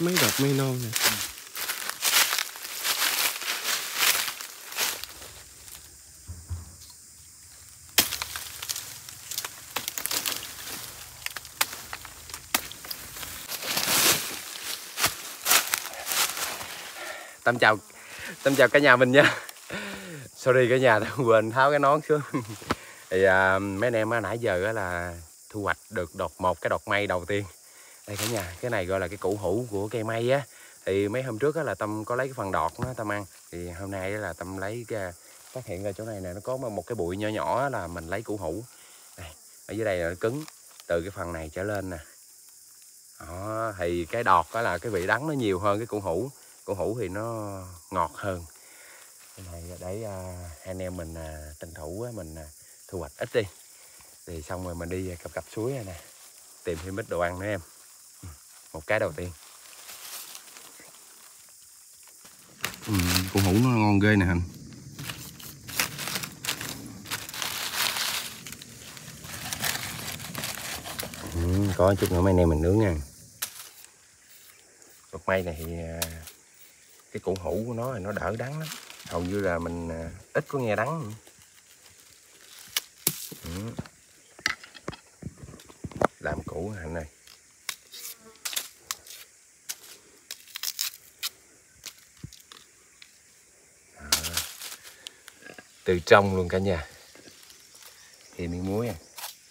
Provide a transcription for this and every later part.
mấy đọt mây non nè. Tâm chào cả nhà mình nha. Sorry cả nhà, tôi quên tháo cái nón xuống. Thì mấy anh em nãy giờ là thu hoạch được một cái đọt mây đầu tiên. Đây cả nhà, cái này gọi là cái củ hũ của cây mây á. Thì mấy hôm trước là Tâm có lấy cái phần đọt nó Tâm ăn. Thì hôm nay là Tâm lấy cái, phát hiện ra chỗ này nè, nó có một cái bụi nhỏ nhỏ là mình lấy củ hũ. Đây, ở dưới đây là nó cứng, từ cái phần này trở lên nè. Đó, thì cái đọt đó là cái vị đắng nó nhiều hơn cái củ hũ. Củ hũ thì nó ngọt hơn. Cái này để anh em mình tranh thủ mình thu hoạch ít đi. Thì xong rồi mình đi cặp suối này nè, tìm thêm ít đồ ăn nữa em. Một cái đầu tiên. Củ hũ nó ngon ghê nè Hành. Có chút nữa mấy anh em mình nướng nha. Đọt mây này thì cái củ hũ của nó thì nó đỡ đắng lắm. Hầu như là mình ít có nghe đắng. Làm củ Hạnh này. Từ trong luôn cả nhà. Thì miếng muối à.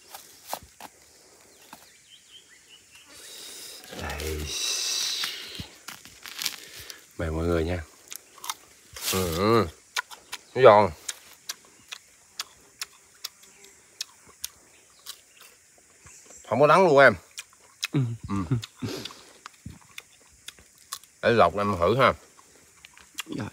Đây. Mời mọi người nha. Nó giòn. Không có đắng luôn em. Để lọc em thử ha. Dạ.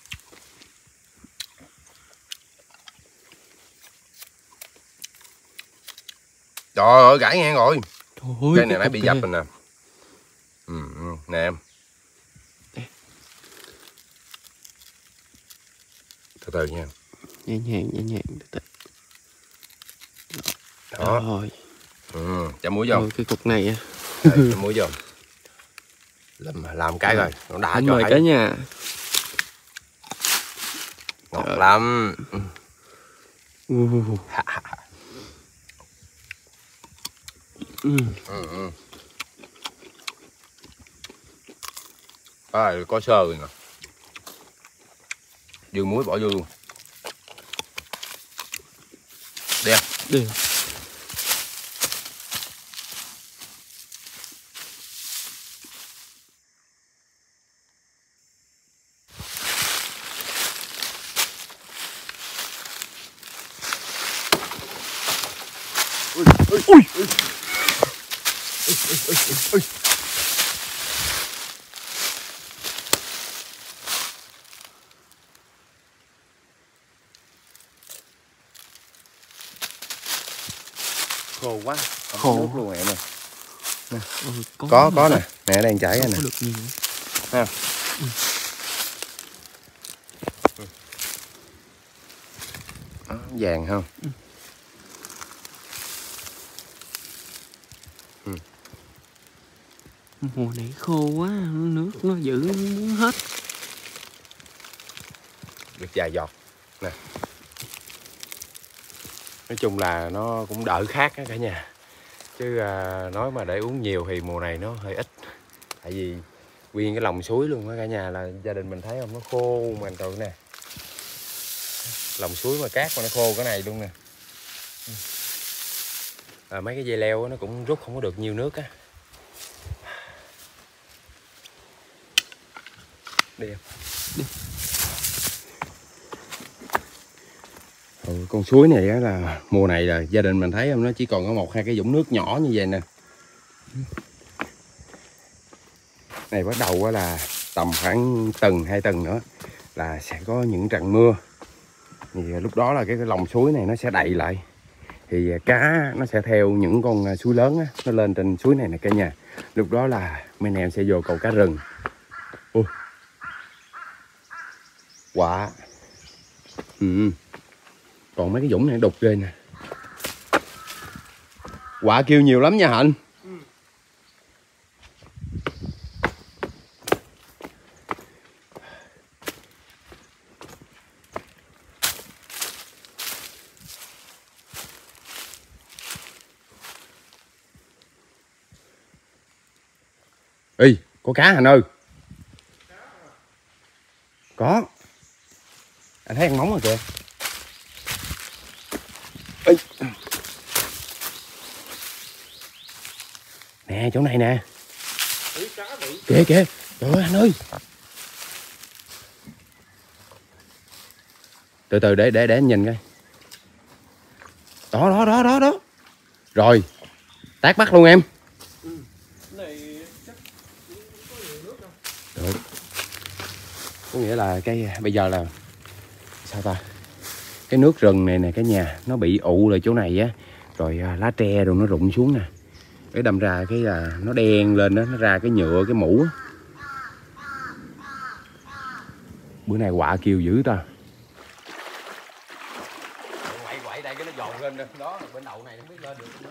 Trời ơi, gãy ngang rồi. Cây này nãy bị dập rồi nè. Nè em. Từ từ nha. Nhẹ nhàng từ từ. Đó. Rồi. Chấm muối vô. Cái cục này á. Chấm muối vô. Làm cái rồi, nó đã cho mời cả nhà. Ngọt lắm. Có sơ rồi nè. Dư muối bỏ vô luôn. Đem. Đem. Ui. Khô quá, khô nước luôn em ơi. Nè. Có nè, nè đang chảy ra nè. Được nhiều. Ha. Đó, vàng không? Mùa này khô quá, nước nó giữ hết. Được vài giọt nè. Nói chung là nó cũng đỡ khát á cả nhà. Chứ nói mà để uống nhiều thì mùa này nó hơi ít. Tại vì nguyên cái lòng suối luôn á cả nhà, là gia đình mình thấy không, nó khô mà trời nè. Lòng suối mà cát mà nó khô cái này luôn nè. Mấy cái dây leo nó cũng rút không có được nhiều nước á. Đi em. Đi. Con suối này á là mùa này là gia đình mình thấy không, nó chỉ còn có 1-2 cái vũng nước nhỏ như vậy nè. Này bắt đầu là tầm khoảng tuần 2 tuần nữa là sẽ có những trận mưa. Thì lúc đó là cái lòng suối này nó sẽ đầy lại. Thì cá nó sẽ theo những con suối lớn á, nó lên trên suối này nè cả nhà. Lúc đó là mấy anh em sẽ vô cầu cá rừng. Ui. Quả. Còn mấy cái vũng này đục ghê nè. Quả kêu nhiều lắm nha Hạnh. Có cá anh ơi. Có. Anh thấy ăn móng rồi kìa. Ê. Nè chỗ này nè. Kìa kìa. Trời ơi anh ơi. Từ từ để anh nhìn coi. Đó. Rồi. Tát bắt luôn em. Được. Có nghĩa là cái bây giờ là sao ta? Cái nước rừng này nè cả nhà nó bị ụ lại chỗ này á, rồi lá tre rồi nó rụng xuống nè. Cái đâm ra cái là nó đen lên đó, nó ra cái nhựa cái mũ á. Bữa nay quạ kêu dữ ta. Quậy đây cái nó dồn lên đó, bên đậu này không biết lên được nữa.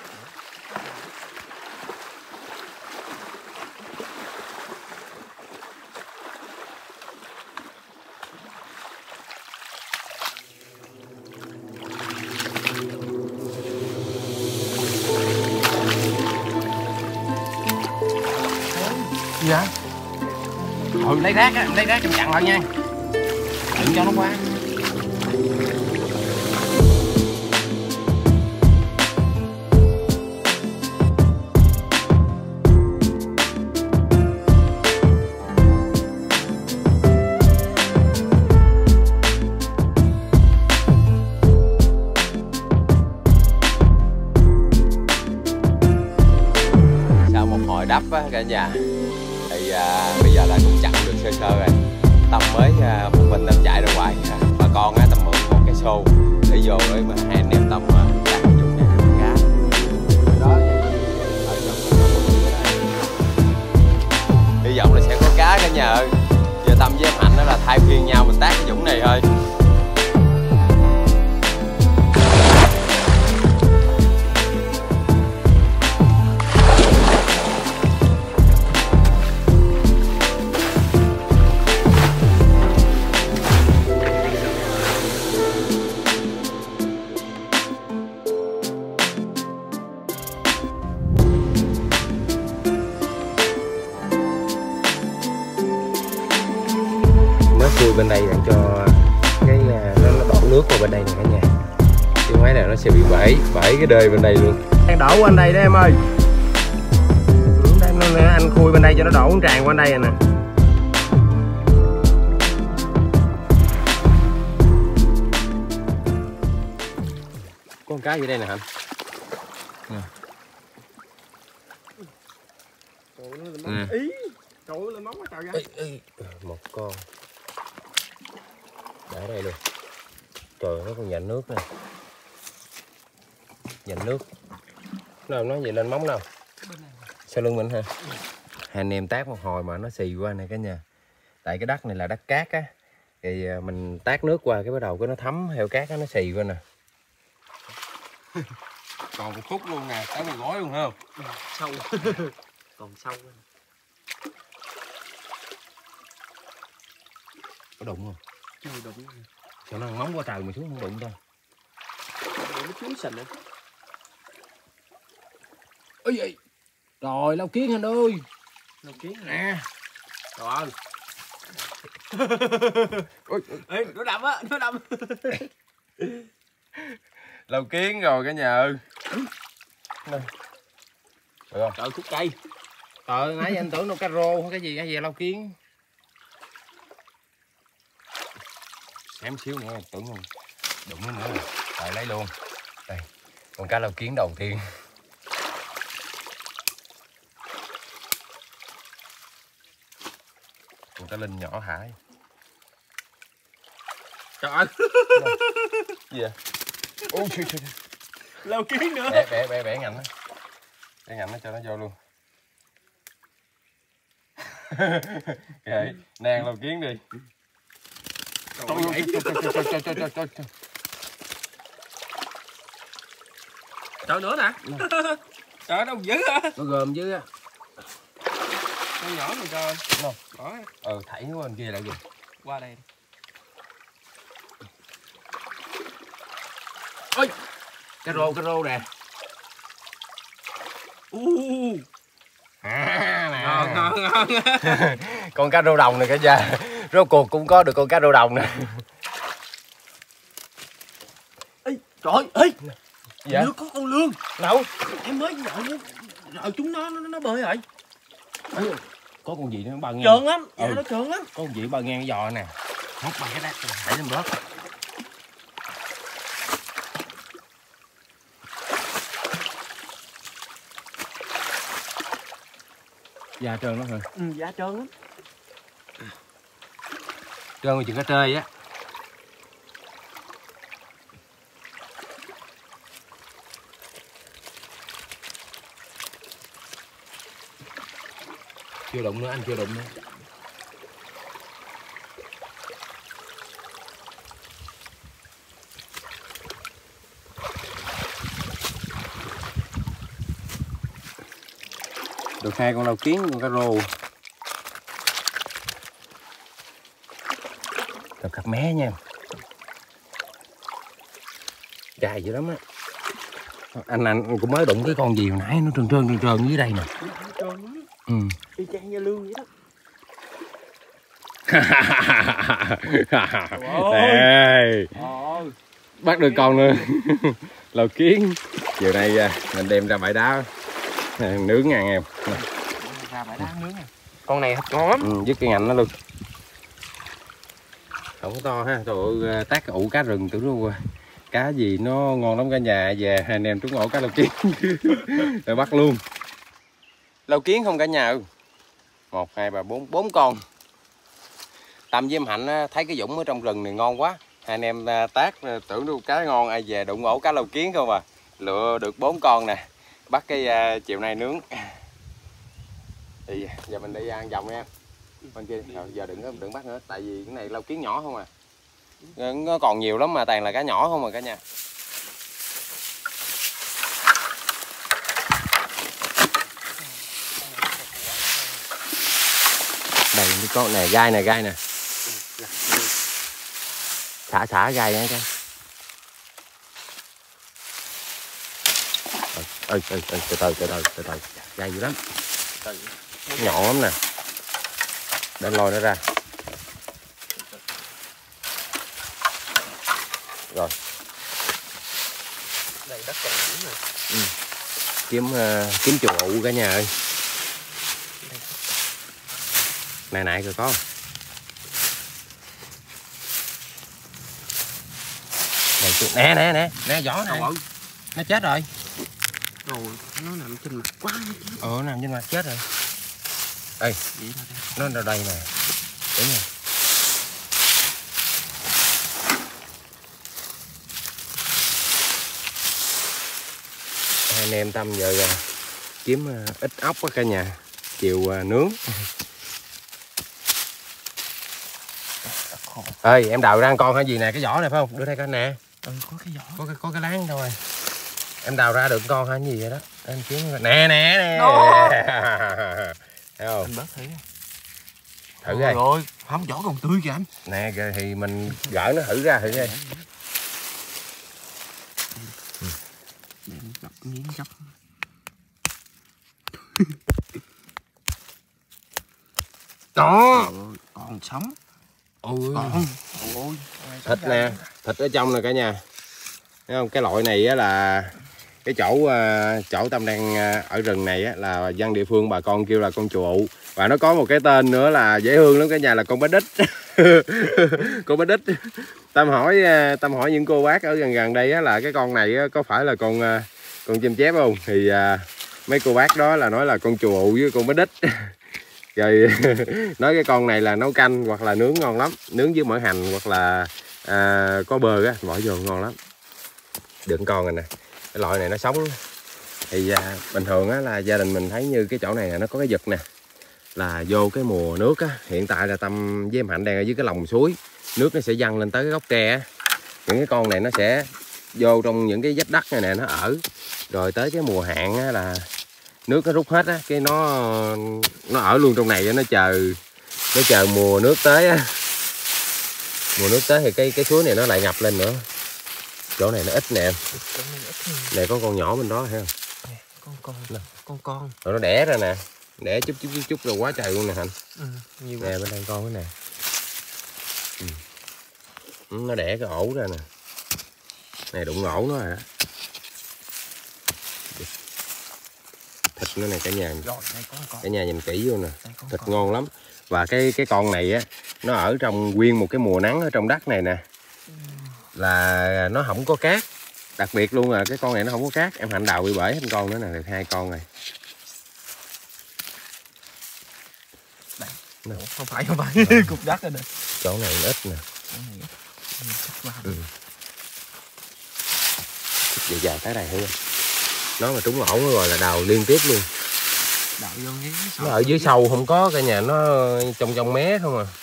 Dạ. Lấy rác á, lấy rác em chặn lại nha. Đừng cho nó qua. Sau một hồi đắp á cả nhà thì bây giờ là cũng chặn được sơ sơ rồi. Tâm mới một mình Tâm chạy ra ngoài, bà con á Tâm mượn một cái xô để vô để mà hai anh em Tâm đặt dùng để đánh cá đó. Hy vọng là sẽ có cá cả nhà ơi. Giờ Tâm với em Hạnh đó là thay phiên nhau mình tác cái vũng này thôi. Khui bên đây để cho cái nó đổ nước vào bên đây này cả nhà. Cái máy này nó sẽ bị bể cái đơi bên đây luôn. Đang đổ qua bên đây đó em ơi. Anh khui bên đây cho nó đổ tràn qua bên đây rồi nè. Có con cá gì đây nè Hạnh. Ý. Trời ơi, lên móng quá trời ra. Một con. Để đây luôn. Trời, nó còn dành nước nè. Dành nước. Nào nói gì lên móng nào. Sau lưng mình hả? Hai anh em tác một hồi mà nó xì qua này cả nhà. Tại cái đất này là đất cát á. Thì mình tát nước qua cái bắt đầu cái nó thấm theo cát á, nó xì qua nè. Còn một khúc luôn nè, tới một gói luôn không? Sâu. Còn sâu. Có đụng không? Chưa đụng. Sao nó móng qua trời mà xuống không đụng đâu. Nó xuống sình rồi. Ôi vậy. Rồi Lao Kiến anh ơi. Lao Kiến nè. Rồi. Ôi, ê, nó đâm á, nó đâm. Lao Kiến rồi cả nhà ơi. Được không? Trời khúc cây. Nãy giờ anh tưởng đâu cá rô hay cái gì Lao Kiến. Xém xíu nữa tưởng không đụng nó nữa rồi. Rồi lấy luôn. Đây, con cá Lao Kiến đầu tiên. Con cá linh nhỏ hả? Trời ơi. Gì vậy? Ôi trời trời. Lao Kiến nữa. Bẻ ngạnh nó. Bẻ ngạnh nó cho nó vô luôn. Kệ, nàng Lao Kiến đi. Trời nữa nè. Trời đâu dữ hả? Nó gồm dữ á. Con nhỏ này coi. Đúng không? Thảy nó bên kia là gì? Qua đây. Ôi. Cá rô nè. Nè. ngon. Con cá rô đồng này cả nhà. Rốt cuộc cũng có được con cá rô đồng nè. Ê, trời ơi. Dạ? Nước có con lươn. Đâu? Em mới nhậu chúng nó bơi rồi. Có con gì nó băng ngang. Trơn lắm, dạ nó trơn lắm. Có con gì băng ngang cái giò nè. Hút bằng cái đát thảy lên bớt. Da trơn lắm hả? Ừ, da trơn lắm. Trơn mà chừng cá trê á. Chưa đụng nữa, anh chưa đụng nữa. Được 2 con lau kiến, con cá rô. Được cặp mé nha. Dài dữ lắm á. Anh cũng mới đụng cái con gì hồi nãy nó trơn dưới đây nè. Trơn lắm. Ừ. Y chang da lương vậy đó. Ê, bắt được con nữa. Lau kiến. Chiều nay mình đem ra bãi đá nướng nha anh em. Ra bãi đá nướng nè. Con này ngon lắm. Ừ, dứt cái ngạnh nó luôn. Không có to ha. Trời ơi, tác ụ cá rừng tưởng luôn rồi. Cá gì nó ngon lắm cả nhà. Về anh em trúng ổ cá lau kiến. Rồi bắt luôn. Lau kiến không cả nhà. 1, 2, 3, 4, 4 con. Tâm với em Hạnh thấy cái dũng ở trong rừng này ngon quá. Hai anh em tác tưởng đâu cá ngon, ai về đụng ổ cá lau kiến không à. Lựa được 4 con nè. Bắt cái chiều nay nướng. Thì giờ mình đi ăn vòng nha. Bên kia giờ đừng bắt nữa, tại vì cái này lau kiến nhỏ không à. Nó còn nhiều lắm mà toàn là cá nhỏ không à cả nhà. Đây cái con này gai nè. Xả gai nha con. Từ từ. Gai dữ lắm. Nhỏ lắm nè. Để lôi nó ra. Rồi. Đây đất còn dữ rồi. Ừ. Kiếm chuột ụ cả nhà ơi. Này rồi có. Nè, giỏ này. Nó chết rồi. Rồi, nó nằm trên mặt quá. Nó nằm trên mặt chết rồi. Ê, nó ở đây nè. Đúng rồi. Hai anh em Tâm giờ kiếm ít ốc á cả nhà. Chiều nướng. Ơi, em đào ra ăn con hay gì nè, cái vỏ này phải không? Đưa đây coi nè. Ừ, có cái vỏ. Có cái láng đâu rồi. Em đào ra được con hay gì vậy đó. Em kiếm nè. Thấy không? Anh bớt thử. Thử coi. Rồi, không vỏ còn tươi kìa anh. Nè thì mình gỡ nó thử ra coi. Gấp miếng gấp. Đó, còn sống. ôi Ôi. Thịt nè, thịt ở trong nè cả nhà. Thấy không? Cái loại này á là cái chỗ Tâm đang ở rừng này á là dân địa phương bà con kêu là con chùa ụ, và nó có một cái tên nữa là dễ thương lắm cả nhà, là con bé đít. Con bé đít. Tâm hỏi những cô bác ở gần đây á là cái con này á, có phải là con chim chép không, thì mấy cô bác đó là nói là con chùa ụ với con bé đít. Rồi nói cái con này là nấu canh hoặc là nướng ngon lắm, nướng với mỡ hành hoặc là có bơ á, bỏ vô ngon lắm. Đựng con rồi nè, cái loại này nó sống lắm. Thì bình thường á là gia đình mình thấy như cái chỗ này nó có cái vực nè, là vô cái mùa nước á, hiện tại là Tâm với em Hạnh đang ở dưới cái lòng suối, nước nó sẽ dâng lên tới cái gốc tre á, những cái con này nó sẽ vô trong những cái vách đất này nè, nó ở, rồi tới cái mùa hạn á là nước nó rút hết á, cái nó ở luôn trong này á, nó chờ mùa nước tới á. Mùa nước tới thì cái suối này nó lại ngập lên nữa. Chỗ này nó ít nè em. Này có con nhỏ bên đó thấy không? Con. Rồi nó đẻ ra nè. Để chút rồi quá trời luôn nè Hạnh. Nhiều Nè bên đây con cái nè. Nó đẻ cái ổ ra nè. Này đụng ổ nó rồi đó. Thịt nó này cả nhà. Cả nhà nhìn kỹ vô nè. Thịt ngon lắm. Và cái con này á, nó ở trong nguyên một cái mùa nắng ở trong đất này nè. Là nó không có cát. Đặc biệt luôn là cái con này nó không có cát. Em Hạnh đào bị bể thành con nữa nè, được 2 con rồi. Không phải cục đất rồi nè. Chỗ này ít nè. Dài tới đây thôi. Nó mà trúng ổ nó rồi là đào liên tiếp luôn. Đào vô nó ở dưới sâu không có, cả nhà nó trong mé không à.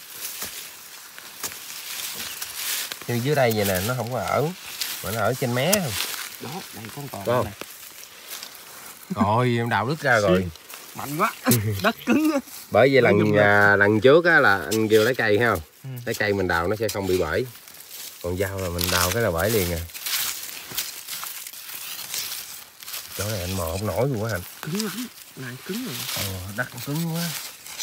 Như dưới đây vậy nè, nó không có ở mà nó ở trên mé không. Đó, đây con còn này. Rồi em đào đứt ra rồi. Mạnh quá. Đất cứng á. Bởi vậy lần trước á là anh kêu lấy cây ha. Lấy cây mình đào nó sẽ không bị bể. Còn dao là mình đào cái là bể liền à. Chỗ này anh mò không nổi luôn á anh. Cứng lắm. Này cứng rồi. Đất cứng quá.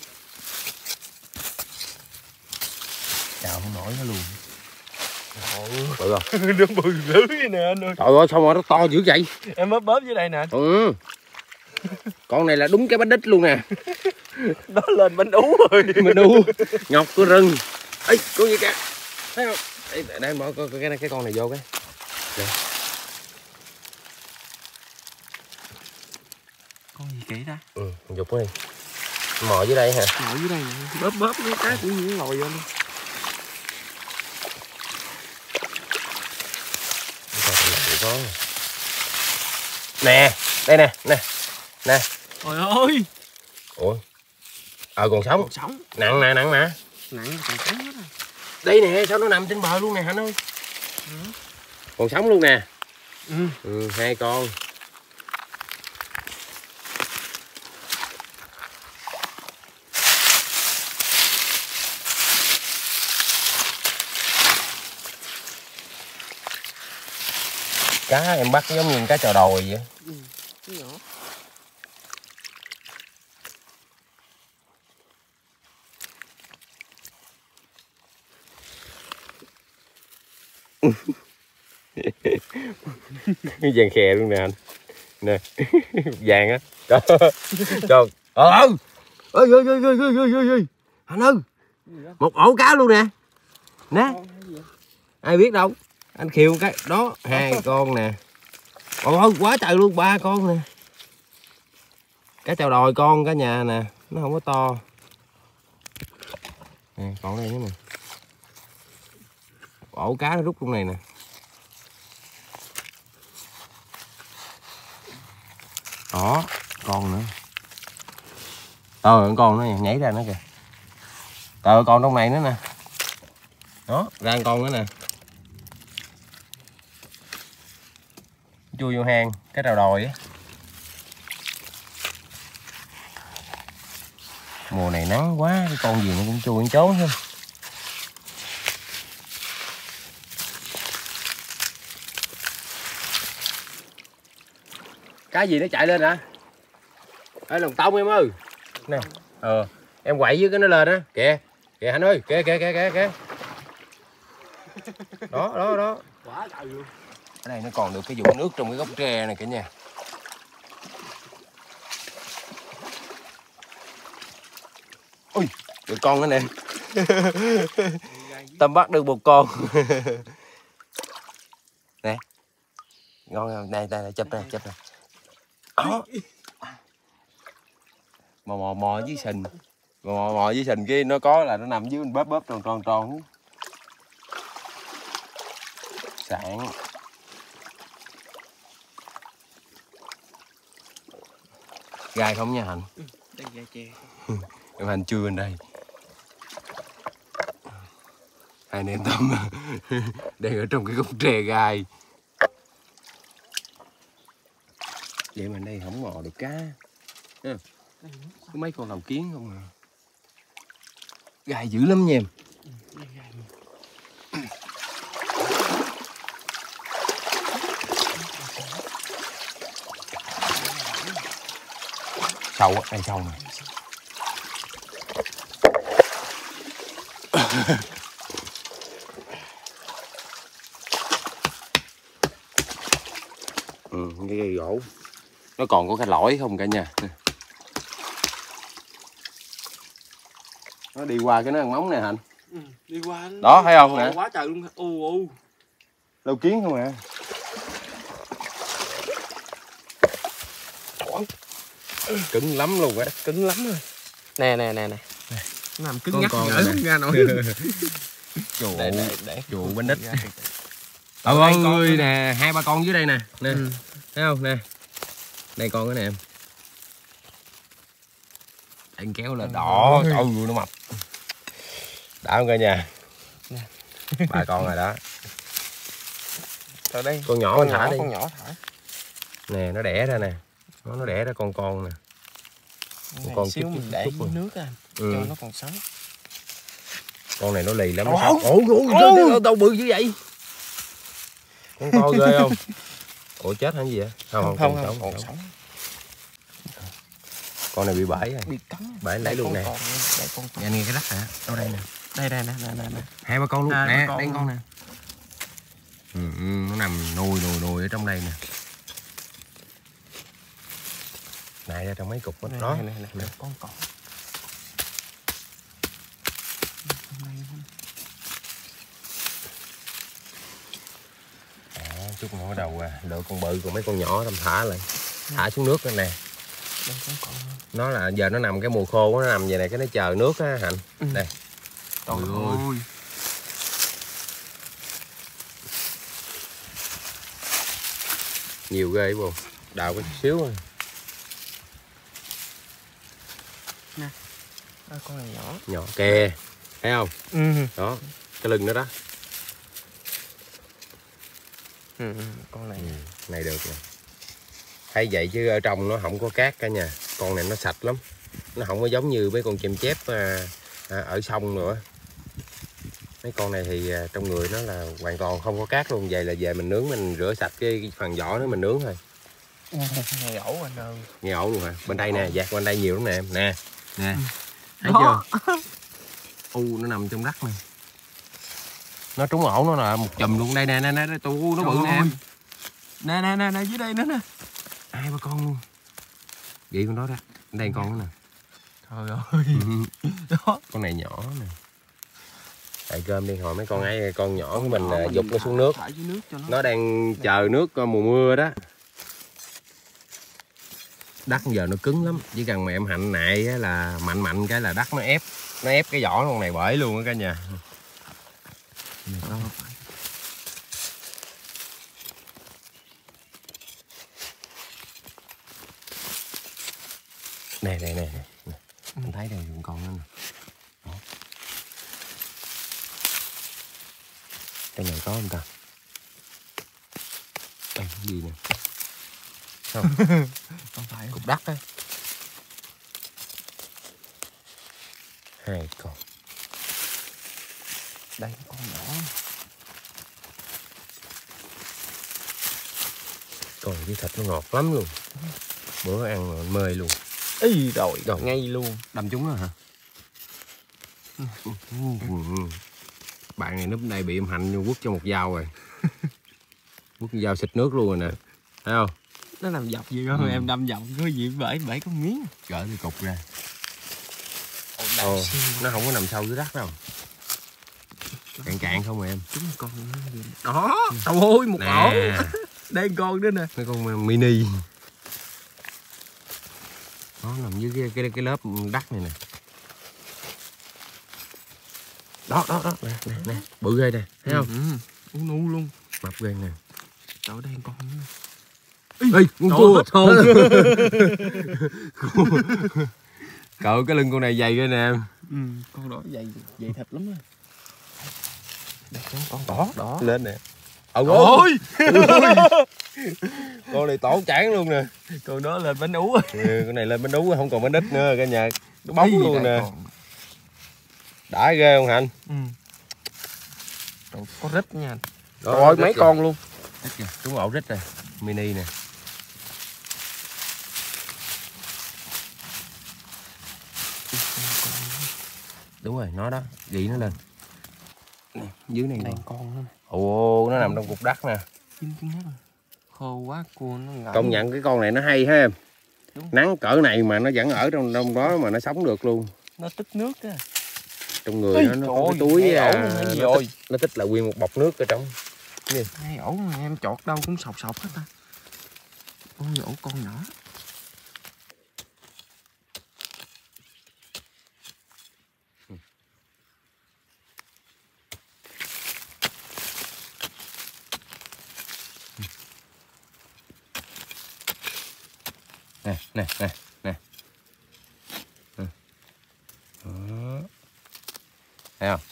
Đào không nổi nó luôn. Bự không? Nó bự lưới nè anh ơi. Trời ơi sao mà nó to dữ vậy? Em bóp dưới đây nè. Con này là đúng cái bánh đít luôn nè. Nó lên bánh ú rồi. Bánh ú. Ngọc của rừng. Ê, con gì kìa. Thấy không? Đây bỏ cái con này vô cái. Đây. Con gì kỹ ta? Dục đi. Mò dưới đây hả? Mò dưới đây nè. Bóp cái cũng như lòi vô luôn. Có. Nè, đây nè. Nè. Trời ơi. Ủa. Còn sống. Còn sống. Nặng nè, nặng mà. Nặng còn sống hết rồi. Đây nè, sao nó nằm trên bờ luôn nè Hạnh ơi. Còn sống luôn nè. 2 con. Cá em bắt giống như cá trò đồi vậy. Nhỏ. Vàng khè luôn nè anh. Nè. Vàng á. Trời. Ơi. Anh ơi. Một ổ cá luôn nè. Nè. Ai biết đâu. Anh khiêu cái đó 2 con nè. Ôi quá trời luôn, 3 con nè. Cá chào đòi con cả nhà nè, nó không có to. Nè, còn đây nữa nè. Ổ cá nó rút luôn này nè. Đó, con nữa. Con nó nhảy ra nữa kìa. Con trong này nữa nè. Đó, ra con nữa nè. Chui vô hang, cái trào đồi á. Mùa này nắng quá, cái con gì nó cũng chui nó trốn hơn. Cái gì nó chạy lên hả? Ê lồng tông em ơi. Nè. Em quậy với cái nó lên á. Kìa. Kìa anh ơi, kìa. Đó. Quá trời luôn. Ở đây nó còn được cái vụ nước trong cái gốc tre này cả nhà. Ui, được con nữa nè. Tâm bắt được một con. Nè. Ngon không? Đây, chụp nè. Đó. Mò với sình. Mò với sình kia nó có là nó nằm dưới bóp tròn. Sạn. Gai không nha Hạnh? Đây gai tre. Em Hạnh chưa bên đây. Hai anh em Tâm đang ở trong cái gốc tre gai. Vậy mà đây không mò được cá. Có mấy con đầu kiến không à. Gai dữ lắm nha em. sâu á, đây sâu nè. Cái cây gỗ nó còn có cái lõi không cả nhà. Nó đi qua cái nó ăn móng này Hạnh. Đi qua đó thấy không nè, quá trời luôn. U lâu kiến không à. Cứng lắm luôn á, cứng lắm rồi. Nè nằm cứng ngắc gỡ không ra nổi. Chuột bánh ít. Ôi nè, 2-3 con dưới đây nè. Nè. Thấy không nè. Đây con cái nè em. Anh kéo là đỏ, trời ơi nó mập. Đã không cả nhà. 3 con rồi đó. Ở đây. Con nhỏ mình thả đi. Con nhỏ thả. Nè nó đẻ ra nè. Nó đẻ ra con nè. Con xíu mình để dưới nước anh. Cho nó còn sống. Con này nó lì lắm. Ủa đâu bự như vậy. Con to ghê không? Ủa chết hả gì vậy? Không, còn sống. Con này bị bể rồi. Bị cắn. Bể lấy luôn nè. Nhà nghe cái đất hả? Đâu đây nè. Đây nè. 2-3 con luôn. Nè, đây con nè. Nó nằm nùi ở trong đây nè. Nãy ra trong mấy cục đó. Đó. Nè. Con cọp. Chút nữa bắt đầu lựa con bự, còn mấy con nhỏ tầm thả lại. Thả xuống nước nè. Nó là giờ nó nằm cái mùa khô, nó nằm vậy này cái nó chờ nước á Hạnh. Đây. Trời ơi. Nhiều ghê không? Đào có chút xíu thôi. Nè. Con này nhỏ. Nhỏ kè. Thấy không? Đó, cái lưng nó đó. Con này này được nè. Thấy vậy chứ ở trong nó không có cát cả nhà. Con này nó sạch lắm. Nó không có giống như mấy con chim chép ở sông nữa. Mấy con này thì trong người nó là hoàn toàn không có cát luôn. Vậy là về mình nướng, mình rửa sạch cái phần vỏ nó mình nướng thôi. Nghe ổ anh ơi. Nghe ổ luôn hả? Bên đây nè, dạt bên đây nhiều lắm nè em. Nè. Thấy chưa? Nó nằm trong đất nè. Nó trúng ổ nó là một chùm luôn. Đây nè, nó bự nè em. Nè dưới đây nữa nè. 2-3 con luôn. Vậy con đó đó. Đây con nữa nè. Trời ơi. Đó. Con này nhỏ nè. Tại cơm đi, hồi mấy con ấy, con nhỏ của mình dục nó xuống nước. Nó đang chờ nước mùa mưa đó. Đất giờ nó cứng lắm. Chỉ cần mà em Hạnh nại là mạnh cái là đất nó ép. Nó ép cái vỏ con này bể luôn á cả nhà. Nè. Anh thấy đây con nó nè. Đó. Trong này có không ta? Đây cái gì nè. Không. Không phải cục đất á. 2 con. Đây con nhỏ. Còn cái thịt nó ngọt lắm luôn. Bữa ăn mà mời luôn. Ý rồi ngay luôn. Đâm trúng rồi hả? Bạn này núp đây bị em Hạnh quất cho một dao rồi. Quất dao xịt nước luôn rồi nè. Thấy không? Nó nằm dọc gì đó em đâm dọc có gì bể có miếng. Gỡ cái cục ra. Nó không có nằm sâu dưới đất đâu. Cạn không rồi em. Trúng con đó. Trời ơi một ổ. Đây con nữa nè. Mấy con mini. Nó nằm dưới cái lớp đất này nè. Đó nè. Bự ghê nè, thấy không? Nu luôn. Mập ghê nè. Trời ơi, đây con nữa. Ê, con cua. Cậu cái lưng con này dày ghê nè em. Con đó dày thịt lắm á. Đây con đỏ. Lên nè. Ôi. Con này tổ chản luôn nè. Con đó lên bánh ú. Con này lên bánh ú không còn bánh ít nữa cả nhà. Nó bóng luôn nè. Đã ghê không Hạnh? Có rít nha anh. Rồi mấy con luôn. Rít kìa, trúng ổ rít nè, mini nè. Đúng rồi, nó đó, gỉ nó lên. Nè, dưới này Đây còn con nữa. Ồ, nó nằm trong cục đất nè. Chim cứng nhắc. Khô quá cua nó ngã. Công nhận cái con này nó hay ha em. Đúng. Nắng cỡ này mà nó vẫn ở trong đó mà nó sống được luôn. Nó tích nước á. Trong người nó có cái túi nó tích là nguyên một bọc nước ở trong. Hai ổ này em chọt đâu cũng sọc sọc hết ta. Ôi ổ con nhỏ. Nè. Đó. Thấy không?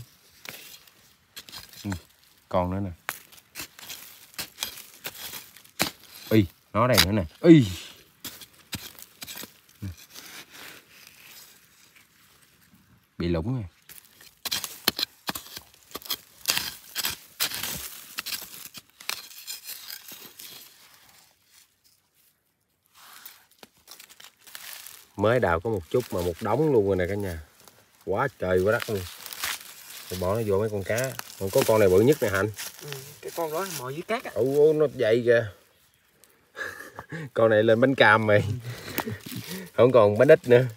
Còn nữa nè. Ui, nó đây nữa nè. Ui. Bị lủng rồi. Mới đào có một chút mà một đống luôn rồi nè cả nhà. Quá trời quá đất luôn. Rồi bỏ nó vô mấy con cá. Còn có con này bự nhất nè Hạnh. Cái con đó mò dưới cát á. Ủa nó vậy kìa. Con này lên bánh cam mày. Không còn bánh ít nữa.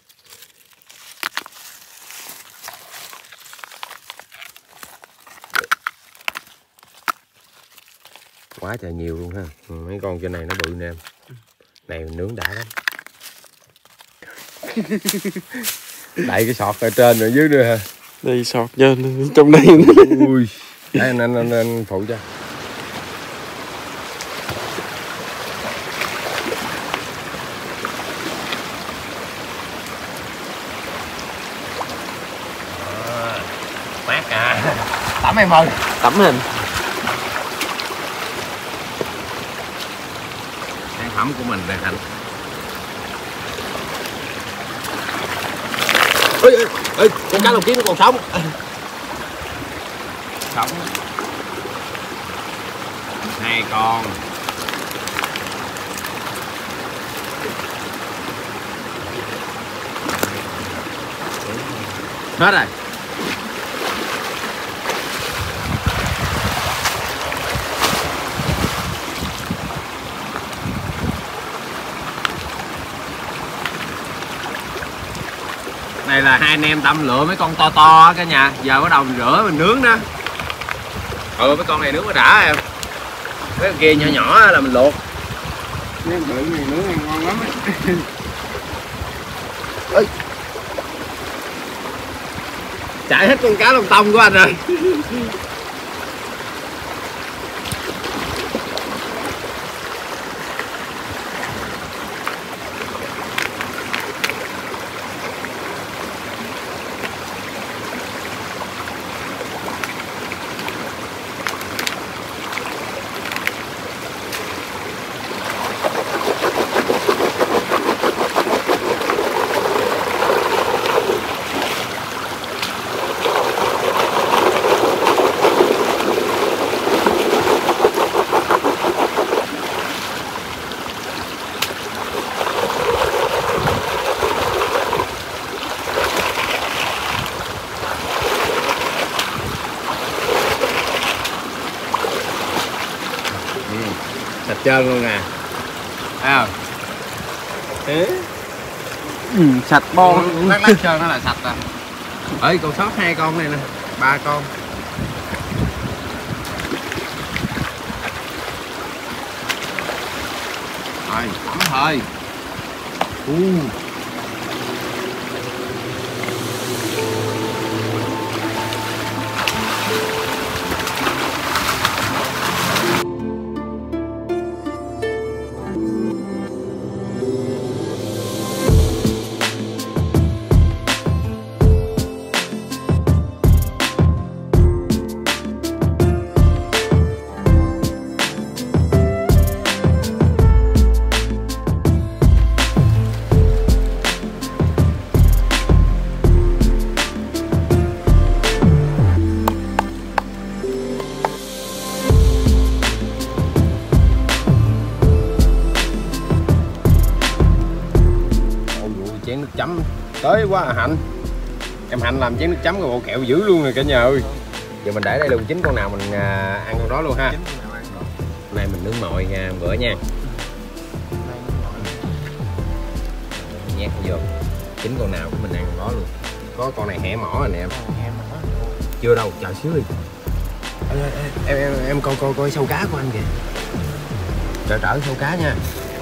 Quá trời nhiều luôn ha. Mấy con trên này nó bự nè em. Này mình nướng đã lắm. Đậy cái sọt ở trên rồi dưới nữa ha. Đây sọt trên trong đây. Ui. Đây anh phụ cho. Mát à. Tắm em ơi. Tắm hình. Sản phẩm của mình là Thành. Ê, con cá lồng kiếm nó còn sống. Sống. 2 con. Hết rồi. Này là hai anh em tâm lựa mấy con to to cả nhà. Giờ bắt đầu mình rửa mình nướng đó. Mấy con này nướng có đã em. Mấy con kia nhỏ nhỏ là mình luộc. Mấy bự này nướng ăn ngon lắm á. Chạy hết con cá lông tông của anh rồi. Sạch trơn luôn nè. Thấy không? sạch bon. Lát trơn nó là sạch rồi. Ơi còn sót 2 con này nè. 3 con. Rồi, ấm thôi. Chén nước chấm tới quá à Hạnh. Em Hạnh làm chén nước chấm cái bộ kẹo dữ luôn rồi cả nhà ơi. Giờ mình để đây luôn, chín con nào mình ăn con đó luôn ha. Hôm nay mình nướng mồi nha bữa nha. Nhét vô, chín con nào của mình ăn con đó luôn. Có con này hẻ mỏ rồi nè em. Chưa đâu, chờ xíu đi. Em coi sâu cá của anh kìa. Trở sâu cá nha.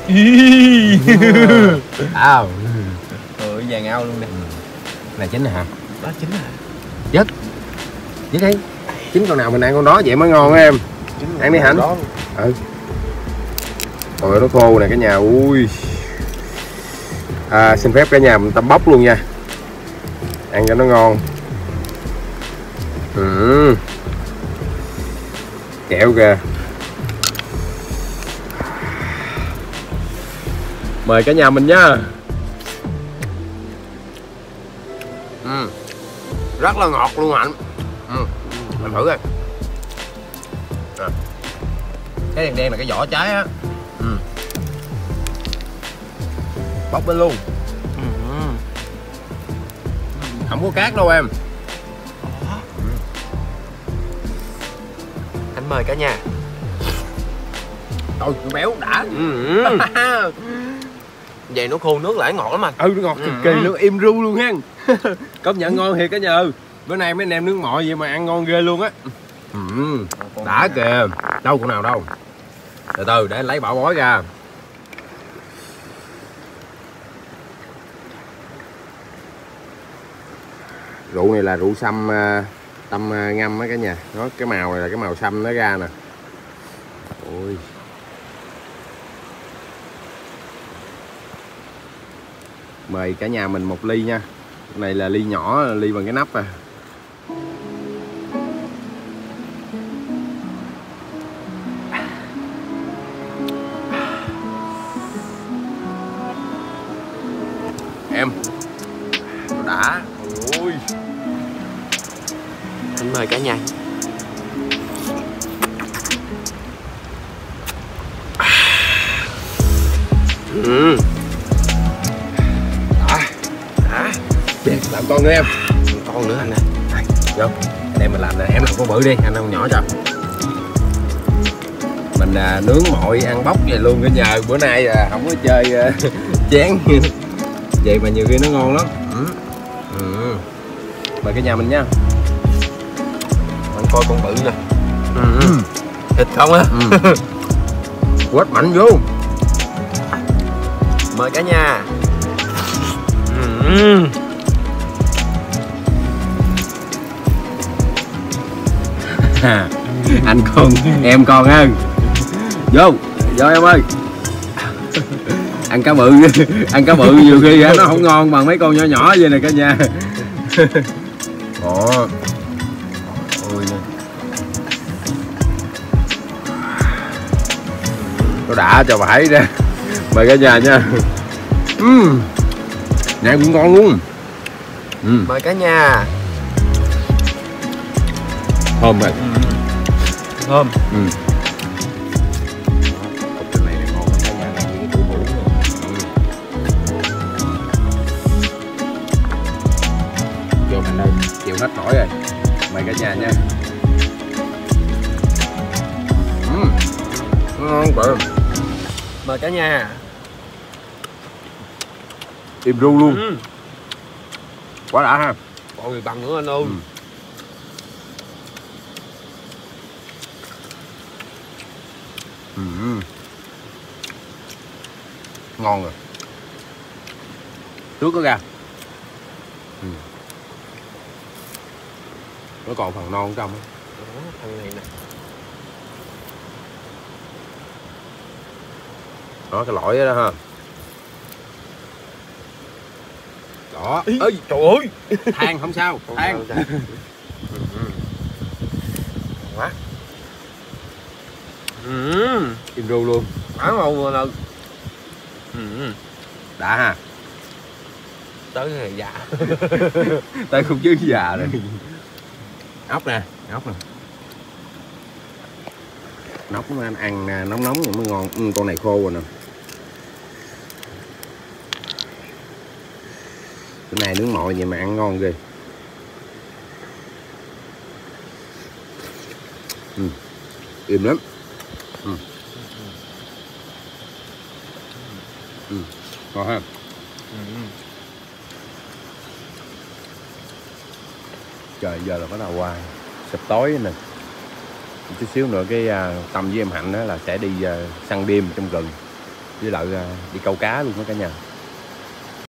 Vàng ao luôn nè. Này chín rồi hả? Đó chín rồi. Dứt. Dứt đi. Chín con nào mình ăn con đó vậy mới ngon á em. Ăn đi Hạnh. Ừ. Rồi nó khô nè cả nhà. Ui. Xin phép cả nhà mình tăm bóc luôn nha. Ăn cho nó ngon. Kẹo kìa. Mời cả nhà mình nha. Rất là ngọt luôn Hạnh. Mình thử coi. Cái đen đen là cái vỏ trái á. Bóc lên luôn. Không có cát đâu em. Anh mời cả nhà. Trời béo đã. Vậy nó khô nước lại ngọt lắm anh. Nó ngọt cực kỳ luôn, im ru luôn ha. Công nhận ngon thiệt cả nhà ơi. Bữa nay mấy anh em nướng mồi vậy mà ăn ngon ghê luôn á. Đã kìa. Đâu con nào đâu. Từ từ để anh lấy bảo bói ra. Rượu này là rượu sâm tâm ngâm á cả nhà. Nó cái màu này là cái màu sâm nó ra nè. Ôi. Mời cả nhà mình một ly nha. Cái này là ly nhỏ, ly bằng cái nắp à. Em. Nó đã. Ôi. Anh mời cả nhà. Làm con nữa em. Con nữa anh nè. Vô. Anh em mình làm nè, em làm con bự đi, anh ăn nhỏ cho. Mình nướng mồi ăn bóc vậy luôn cả nhà. Bữa nay không có chơi chén vậy mà nhiều khi nó ngon lắm. Mời cả nhà mình nha. Anh coi con bự nè. Thịt không á. Quết mạnh vô. Mời cả nhà. Anh con em con hơn. Vô em ơi. Ăn cá bự ăn cá bự nhiều khi nó không ngon bằng mấy con nhỏ nhỏ vậy nè cả nhà. Ôi nó đã cho phải ra. Mời cả nhà nha. Nhạc cũng ngon luôn. Mời cả nhà. Thơm rồi. Thơm. Cái này là ngon cả nhà, này những cái củ hũ này. Vô mình ơi, chịu hết nổi rồi. Mời cả nhà nha. Ngon bự. Mời cả nhà. Im ru luôn. Quá đã ha. Còn gì bằng nữa anh ơi. Ngon rồi. Trước có ra. Nó còn phần non trong á. Phần này nè. Đó cái lõi đó ha. Đó. Ơi trời ơi. Than không sao. Than. Quá. Im ru luôn. Quá ngon rồi nè. Đã ha. Tới ngày già. Tới khúc chứ già rồi. Ốc nè. Nóc nó anh ăn nóng nóng rồi mới ngon. Con này khô rồi nè. Cái này nướng mồi vậy mà ăn ngon ghê. Im lắm. Ngon ha. Trời, giờ là bắt đầu qua sập tối nè. Chút xíu nữa cái Tâm với em Hạnh là sẽ đi săn đêm trong rừng, với lại đi câu cá luôn đó cả nhà.